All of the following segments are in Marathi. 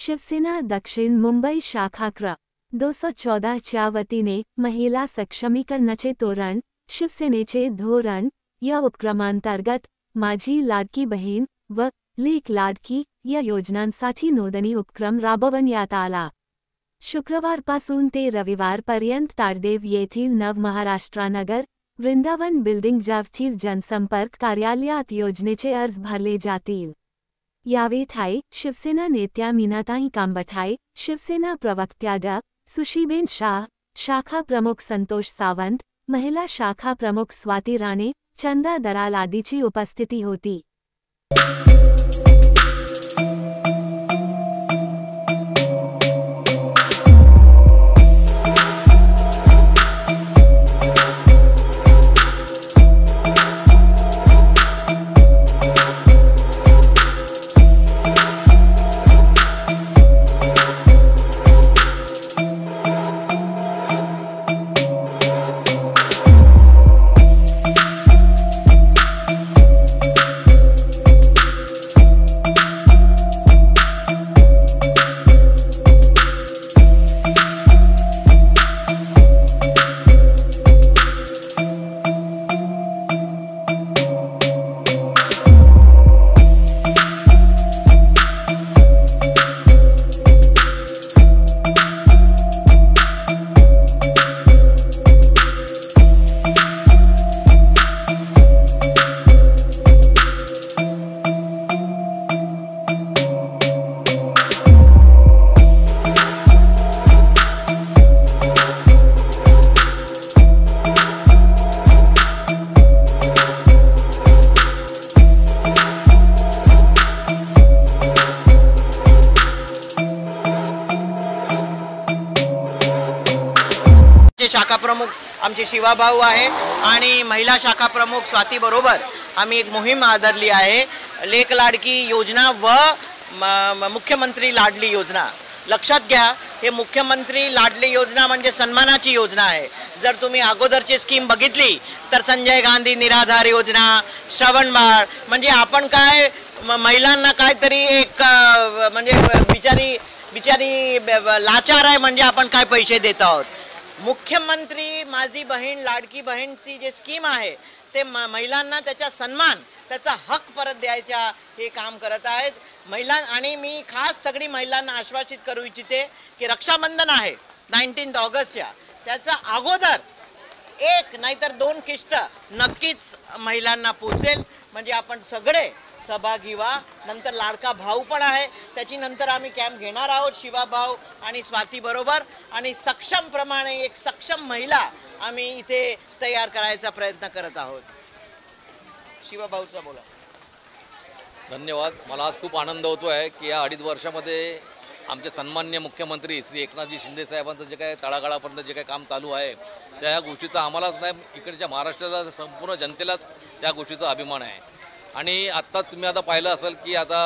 शिवसेना दक्षिण मुंबई शाखा क्र. 214 च्या वतीने महिला सक्षमीकरणाचे तोरण, शिवसेनेचे धोरण या उपक्रमांतर्गत माझी लाडकी बहीण व लेक लाडकी या योजनांसाठी नोंदणी उपक्रम राबवण्यात आला. शुक्रवारपासून ते रविवारपर्यंत ताडदेव येथील नव महाराष्ट्रानगर वृंदावन बिल्डिंग जावतील जनसंपर्क कार्यालयात योजनेचे अर्ज भरले जातील. यावेळी शिवसेना नेत्या मीनाताई कांबठाई, शिवसेना प्रवक्त्या डॉ. सुशीबेन शाह, शाखा प्रमुख संतोष सावंत, महिला शाखा प्रमुख स्वाती राणे, चंदा दराल आदीची उपस्थिती होती. शाखा प्रमुख आमचे शिवाभाऊ आहे आणि महिला शाखा प्रमुख स्वाती बरोबर आम्ही एक मोहीम आदरली आहे. लेक लाडकी योजना व मुख्यमंत्री लाडली योजना. लक्षात घ्या, हे मुख्यमंत्री लाडली योजना म्हणजे सन्मानाची योजना आहे. जर तुम्ही अगोदरची स्कीम बघितली तर संजय गांधी निराधार योजना, श्रवणबाळ, म्हणजे आपण काय महिलांना काहीतरी एक म्हणजे बिचारी लाचार आहे म्हणजे आपण काय पैसे देत आहोत. मुख्यमंत्री माझी बहीण लाडकी बहीणची जे स्कीम आहे ते महिलांना त्याचा सन्मान, त्याचा हक परत द्यायचा हे काम करत आहेत महिला. आणि मी खास सगळी महिलांना आश्वासित करू इच्छिते की रक्षाबंधन आहे 19 ऑगस्टच्या, त्याचा अगोदर एक नाहीतर 2 किस्त नक्कीच महिलांना पोचेल. म्हणजे आपण सगळे सहभागी व्हा. नंतर लाडका भाऊ पण आहे, त्याची नंतर आम्ही कॅम्प घेणार आहोत शिवाभाऊ आणि स्वाती बरोबर. आणि सक्षम प्रमाणे एक सक्षम महिला आम्ही इथे तयार करायचा प्रयत्न करत आहोत. शिवाभाऊचा बोला. धन्यवाद. मला आज खूप आनंद होतो आहे की या 2.5 वर्षामध्ये आमचे सन्माननीय मुख्यमंत्री श्री एकनाथजी शिंदे साहेबांचं जे काय तळागाळापर्यंत जे काही काम चालू आहे त्या गोष्टीचा आम्हालाच नाही, इकडच्या महाराष्ट्राला संपूर्ण जनतेलाच त्या गोष्टीचा अभिमान आहे. आणि आत्ता तुम्ही आता पाहिलं असेल की आता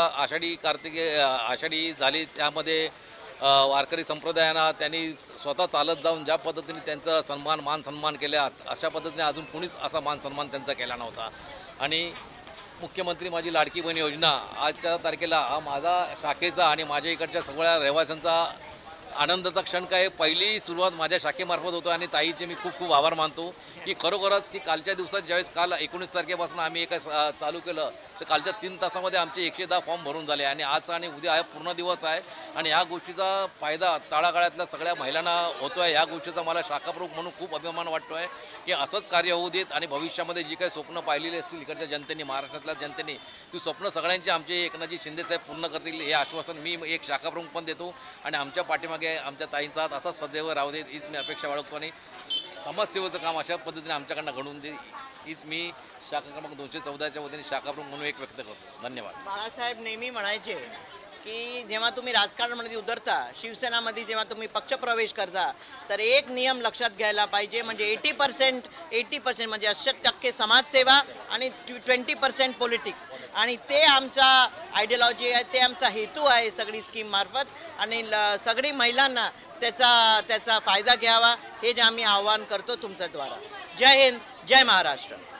आषाढी झाली, त्यामध्ये वारकरी संप्रदायानं त्यांनी स्वतः चालत जाऊन ज्या पद्धतीने त्यांचा मान सन्मान केला अशा पद्धतीने अजून कोणीच असा मान सन्मान त्यांचा केला नव्हता. आणि मुख्यमंत्री माझी लाडकी बहीण योजना आजच्या तारखेला हा माझा शाखेचा आणि माझ्या इकडच्या सगळ्या रहिवाशांचा आनंदाचा क्षण काय पहिली सुरुवात माझ्या शाखेमार्फत होतो. आणि ताईचे मी खूप खूप आभार मानतो की खरोखरच की कालच्या दिवसात ज्यावेळेस काल 19 तारखेपासून आम्ही एक चालू केलं तर कालच्या 3 तासामध्ये आमचे 110 फॉर्म भरून झाले. आणि आज आणि उद्या हा पूर्ण दिवस आहे आणि ह्या गोष्टीचा फायदा तळागाळातल्या सगळ्या महिलांना होतो आहे. ह्या गोष्टीचा मला शाखाप्रमुख म्हणून खूप अभिमान वाटतो आहे की असंच कार्य होऊ देत. आणि भविष्यामध्ये जी काही स्वप्न पाहिलेली असतील इकडच्या जनतेने, महाराष्ट्रातल्या जनतेने, ती स्वप्न सगळ्यांची आमचे एकनाथजी शिंदेसाहेब पूर्ण करतील हे आश्वासन मी एक शाखाप्रमुख पण देतो. आणि आमच्या पाठीमागे आमच्या ताईंचा हात असाच सदैव राहू देत हीच मी अपेक्षा बाळगतो. आणि समाजसेवेचं काम अशा पद्धतीने आमच्याकडनं घडवून दे हीच मी शाखा क्रमांक 214च्या वतीने शाखाप्रमुख म्हणून एक व्यक्त करतो. धन्यवाद. बाळासाहेब नेहमी म्हणायचे की जेव्हा तुम्ही राजकारणामध्ये उतरता, शिवसेनामध्ये जेव्हा तुम्ही पक्षप्रवेश करता तर एक नियम लक्षात घ्यायला पाहिजे, म्हणजे 80% म्हणजे 80% समाजसेवा आणि 20% पॉलिटिक्स. आणि ते आमचा आयडियॉलॉजी आहे, ते आमचा हेतू आहे सगळी स्कीम मार्फत. आणि सगळी महिलांना त्याचा फायदा घ्यावा हे जे आम्ही आवाहन करतो तुमच्याद्वारा. जय हिंद, जय महाराष्ट्र.